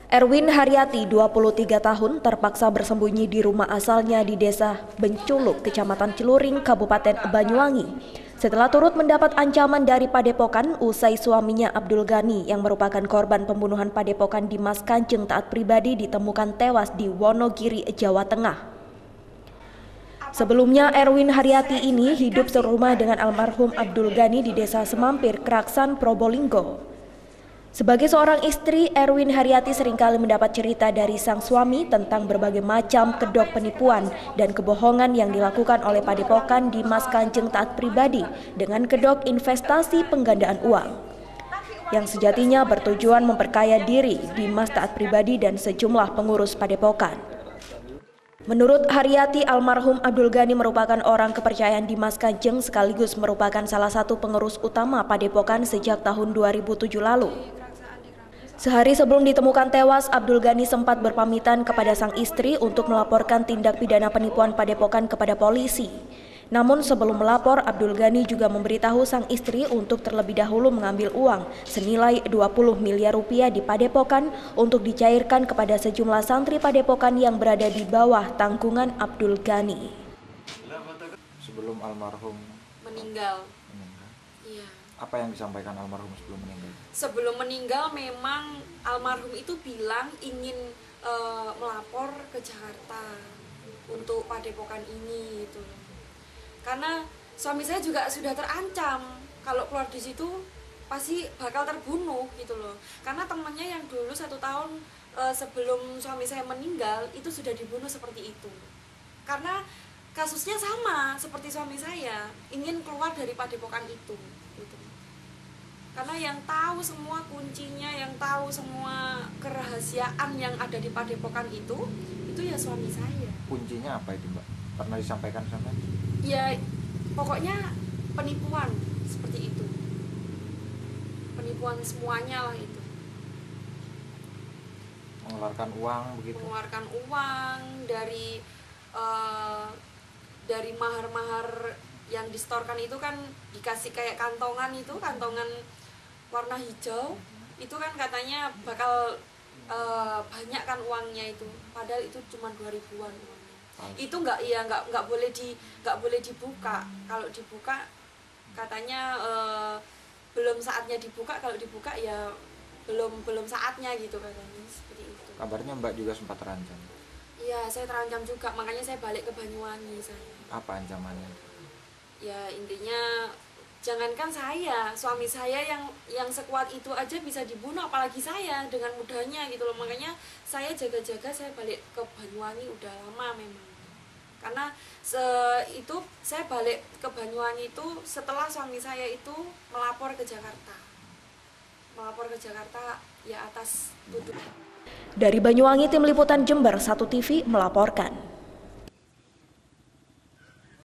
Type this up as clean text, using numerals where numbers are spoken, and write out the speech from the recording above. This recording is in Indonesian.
Erwin Haryati, 23 tahun, terpaksa bersembunyi di rumah asalnya di Desa Benculuk, Kecamatan Celuring, Kabupaten Banyuwangi. Setelah turut mendapat ancaman dari Padepokan usai suaminya Abdul Ghani yang merupakan korban pembunuhan Padepokan Dimas Kanjeng Taat Pribadi ditemukan tewas di Wonogiri, Jawa Tengah. Sebelumnya, Erwin Haryati ini hidup serumah dengan almarhum Abdul Ghani di Desa Semampir, Kraksan, Probolinggo. Sebagai seorang istri, Erwin Haryati seringkali mendapat cerita dari sang suami tentang berbagai macam kedok penipuan dan kebohongan yang dilakukan oleh Padepokan Dimas Kanjeng Taat Pribadi dengan kedok investasi penggandaan uang, yang sejatinya bertujuan memperkaya diri Dimas Taat Pribadi dan sejumlah pengurus Padepokan. Menurut Haryati, almarhum Abdul Ghani merupakan orang kepercayaan Dimas Kanjeng sekaligus merupakan salah satu pengurus utama Padepokan sejak tahun 2007 lalu. Sehari sebelum ditemukan tewas, Abdul Ghani sempat berpamitan kepada sang istri untuk melaporkan tindak pidana penipuan Padepokan kepada polisi. Namun sebelum melapor, Abdul Ghani juga memberitahu sang istri untuk terlebih dahulu mengambil uang senilai 20 miliar rupiah di Padepokan untuk dicairkan kepada sejumlah santri Padepokan yang berada di bawah tanggungan Abdul Ghani. Sebelum almarhum meninggal. Iya. Apa yang disampaikan almarhum sebelum meninggal? Sebelum meninggal memang almarhum itu bilang ingin melapor ke Jakarta untuk Padepokan ini gitu. Karena suami saya juga sudah terancam kalau keluar di situ pasti bakal terbunuh gitu loh. Karena temannya yang dulu 1 tahun sebelum suami saya meninggal itu sudah dibunuh seperti itu. Karena kasusnya sama seperti suami saya, ingin keluar dari Padepokan itu gitu. Karena yang tahu semua kuncinya, yang tahu semua kerahasiaan yang ada di Padepokan itu ya suami saya. Kuncinya apa itu, Mbak? Pernah disampaikan sama? Ya, pokoknya penipuan seperti itu. Penipuan semuanya lah itu. Mengeluarkan uang begitu? Mengeluarkan uang dari mahar-mahar yang distorkan itu kan dikasih kayak kantongan itu, kantongan warna hijau, itu kan katanya bakal banyak kan uangnya itu, padahal itu cuma 2.000-an uangnya. Itu nggak boleh dibuka. Kalau dibuka katanya belum saatnya dibuka, kalau dibuka ya belum saatnya gitu katanya, seperti itu. Kabarnya Mbak juga sempat terancam? Iya, saya terancam juga, makanya saya balik ke Banyuwangi saya. Apa ancamannya? Ya intinya jangankan saya, suami saya yang sekuat itu aja bisa dibunuh, apalagi saya dengan mudahnya gitu loh. Makanya saya jaga-jaga, saya balik ke Banyuwangi udah lama memang. Karena itu saya balik ke Banyuwangi itu setelah suami saya itu melapor ke Jakarta. Melapor ke Jakarta ya atas tuduhan. Dari Banyuwangi, Tim Liputan Jember 1 TV melaporkan.